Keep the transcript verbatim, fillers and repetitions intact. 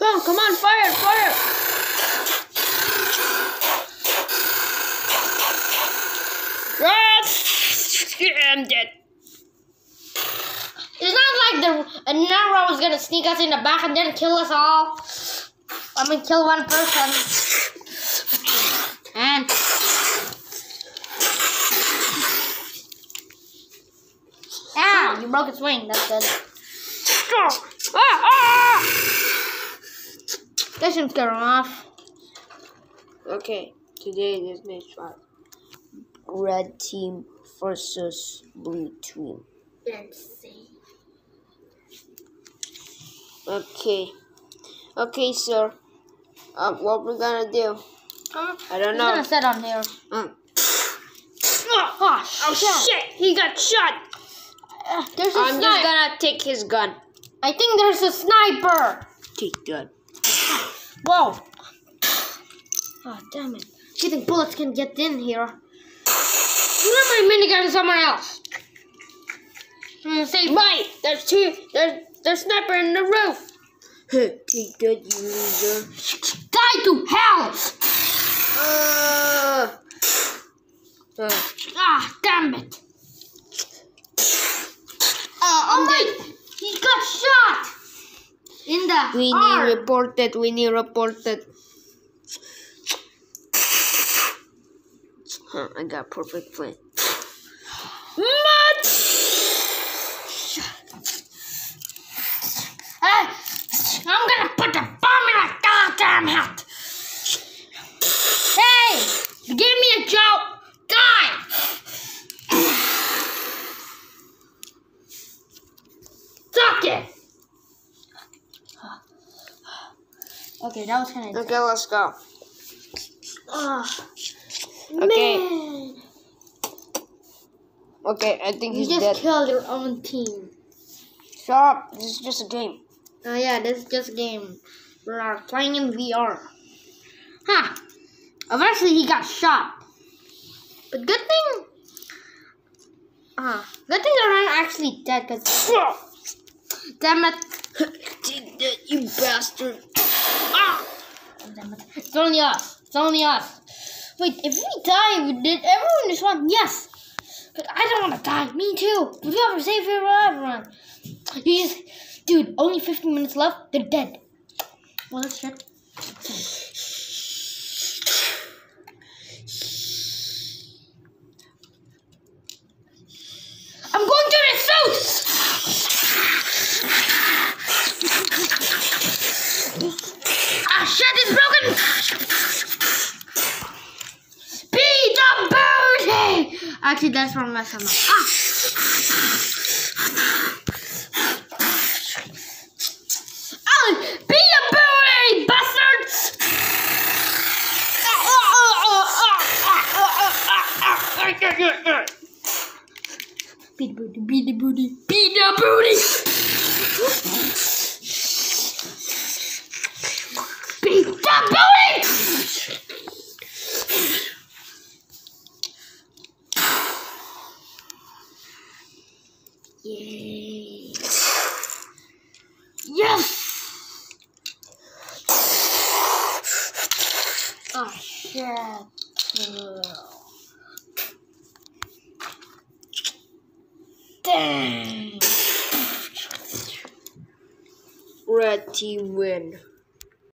Oh, come on, fire, fire! Ah, I'm dead. It's not like the Nero was gonna sneak us in the back and then kill us all. I mean, kill one person. And ah, you broke its wing. That's good. Ah, ah! That shouldn't scare him off. Okay, today this next fight. Red team versus blue team. Let's see. Okay. Okay, sir. Uh, what we're gonna do? Uh, I don't he's know. gonna sit on here. Um. Oh, oh, Oh shit. shit! He got shot. Uh, there's a I'm sniper. just gonna take his gun. I think there's a sniper. Take gun. Whoa. Oh, damn it. Do you think bullets can get in here? Leave my minigun somewhere else. I'm gonna say, Right! There's two. There's there's sniper in the roof. Take good, you loser. die to hell. Uh. Uh. Ah, damn it. Oh, I'm Oh, dead. wait. He got shot. In the We arm. need reported. We need reported. Huh, I got perfect plan. What? Hey, I'm gonna put the bomb in a goddamn hat. Hey, give me a joke. Die. Suck it. Okay, that was kind of. Okay, let's go. Oh, Okay. man. Okay, I think You he's just dead. killed your own team. Shut up. This is just a game. Oh yeah, this is just a game. We are playing in V R. Huh. Eventually he got shot. But good thing... Uh, good thing they're not actually dead, because... Damn it. Take that, you bastard. Ah! Oh, damn it. It's only us. It's only us. Wait, if we die, we did everyone just want... Yes! But I don't want to die. Me too. We have to save everyone. You just... Dude, only fifteen minutes left. They're dead. Well, that's shit. I'm going to the south! Ah, shit is broken! Be the booty! Actually, that's from my stomach. Ah! Oh, be a booty, bastards! Be the booty, be the booty, be the booty! Be the booty! Yay! Yes! Oh shit! Dang! Red team win.